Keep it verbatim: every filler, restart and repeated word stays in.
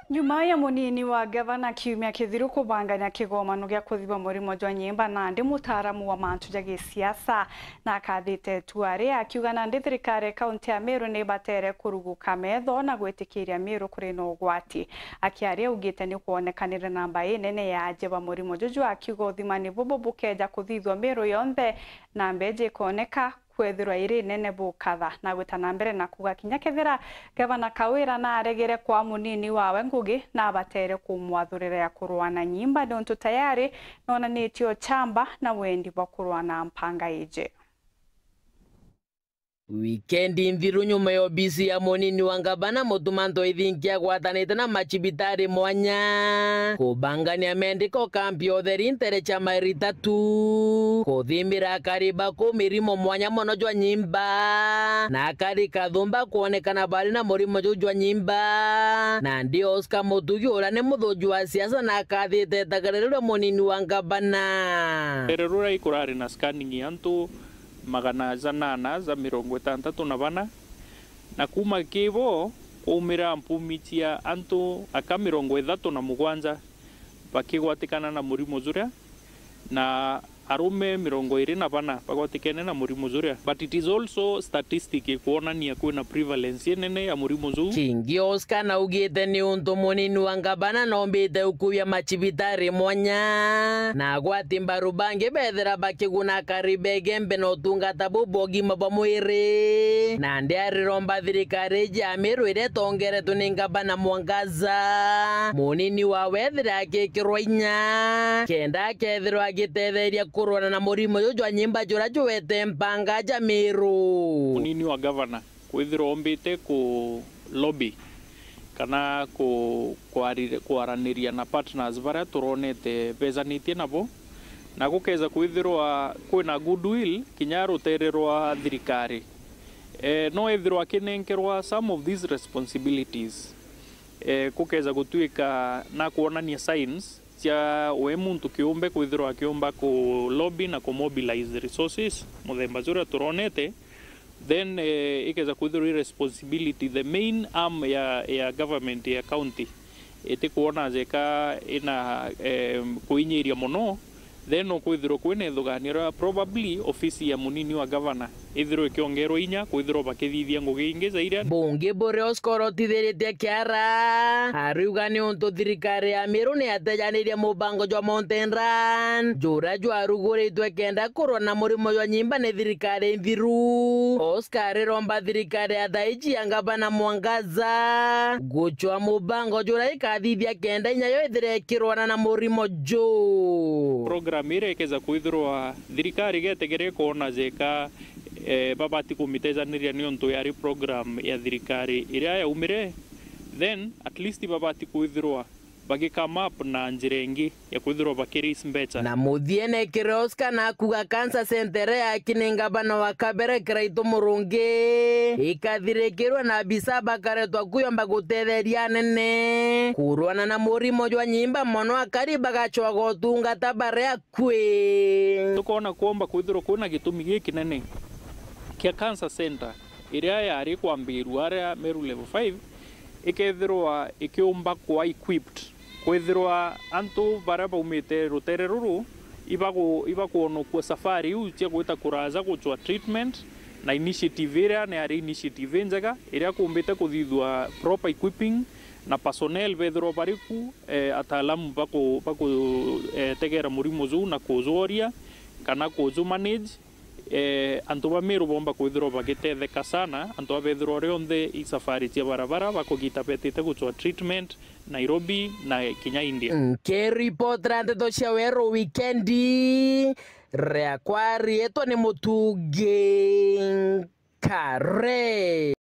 Nyuma ya munini wa gavana kiumia kithiru kubanganya kigomano gya kuthiba murimo jwa nyimba na ndi mutaramu wa mantu ja gisiasa na akathite tuari akiuga na ndi thirikari kaunti ya Meru ni batere kuruguka metho na gwitikiria Meru kuri no ugwati akiaria ugite ni kuonekanire namba nene ya ajeba murimo jwa akiuga uthimani bubu bukeja kuthithwa Meru yonthe na mbeje kuoneka kwethirwa iri nene bukatha na gwitana mbere na kuga kinya kethira gavana Kawira na aregere kwa munini wawe Ngugi na batere kumwathurira ya kurwana nyimba nontu tayari nona nitio chamba na wendi bwa kurwana mpanga ije. Wikendi nthiru nyuma ya obisi ya munini wa gavana Mutumanto ithinkia gwatanite na machibitari mwanya kubangania mendiko kampi otheri ntere chama iritatu kuthimira kariba ku mirimo mwanya mono jwa nyimba na kari kathumba kuonekana bali na murimo jwa nyimba na ndi Oscar Mutugi ura ni muthuju wa siasa na akathite tagariro munini wa gavana ererura ikurari na scanning yantu magana za nana za mirongo itandatu na bana na kuma kivo umira mpumitia antu aka mirongo ithatu na mugwanja bakigwatikana na murimo zuria na arume mirongo iri na bana bagwatikene na murimo zuria, but it is also statistic kuonania kwina prevalence nene ya murimo zu. Kingi Oscar na ugite ni untu munini wa gavana nombite ukubya machibitari mwanya na gwati mbaru bangi bethera bakiguna karibe gembe no tungata bubogima bwa mwiri na ndi ariromba thirikari ja Meru ire tongeretwo ni gavana Mwangaza munini wa wethera akikirwa inya kenda kethirwa agitetheria kurwana na murimo jwa nyimba jura jwete mpanga ja Meru. Munini wa gavana kwithirwa ombite ku lobby kana ku kwaraniria na partners bara turonete bezanitie nabo na gukeza kwithirwa kwina goodwill kinya rutererwa thirikari eh no ethirwa kinenkerwa some of these responsibilities eh kukeza gutuika na kuonania signs cia we muntu kiumbe kwithirwa kiumba ku lobby na ku mobilize resources muthemba jura turonete then eh, ikeza kwithirwa responsibility the main arm ya ya government ya county ite kuona zeka ina eh, kuinyiria muno then no kwithirwa kwina thuganira probably ofisi ya munini wa gavana ithirwa kiongero inya kwithirwa bakithithia ngugi ingi zaire bungi bure Oscar tithirite kiara ariuga ni untu thirikari ya Meru ni atejanirie mubango jwa Mountain Run jura jwa ruguritwe kenda kurwa na murimo jwa nyimba ni thirikari nthiru. Oscar romba thirikari ya thaiji ya gavana Mwangaza guchwa mubango jura ikathithia kenda inya yo ithire kirwana na murimo jo program ire ikeza kwithirwa thirikari getegere kuona zeka eh, babati kumitezaniria ni onto yari program ya thirikari iria ya umire then at least babati kwithirwa bagi come up na njira ingi ya kwithirwa bakiris mbecha na muthiene Oscar na kuga cancer center ya kinengabana wa kabere kraito murungi ikathirikirwa na bisa bakaretwa kuyomba gutetheria nene kurwana na murimo jwa nyimba mono akari bagachwa gotungata bare akwi tukona kuomba kwithirwa kuna gitumi giki nene kia cancer center iria yari kwambirwa aria Meru level five ikethirwa ikiumba kwa equipped kwithirwa antu bara baumite rutere ruru ibago ibakuono kwa safari u cia gwita kuraza guchwa treatment na initiative iria na ari initiative njega iria kumbite kuthithwa proper equipping na personnel bethirwa bariku eh, ataalamu bako bako eh, tegera murimo zu na kuzoria kana kuzo manage eh antu ba Meru bomba kwithirwa bagitetheka sana antu abethirwa rionthe i safari cia barabara bakugita petite guchwa treatment Nairobi na Kenya India. Ke report rande to cia wero weekendi rea kwari eto ni Mutugi Kare.